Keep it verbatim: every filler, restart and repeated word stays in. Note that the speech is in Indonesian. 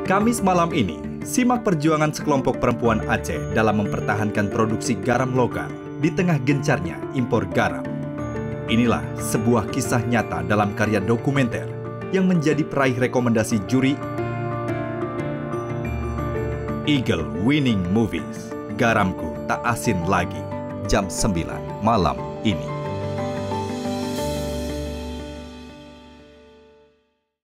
Kamis malam ini, simak perjuangan sekelompok perempuan Aceh dalam mempertahankan produksi garam lokal di tengah gencarnya impor garam. Inilah sebuah kisah nyata dalam karya dokumenter yang menjadi peraih rekomendasi juri Eagle Winning Movies. Garamku tak asin lagi, jam sembilan malam ini.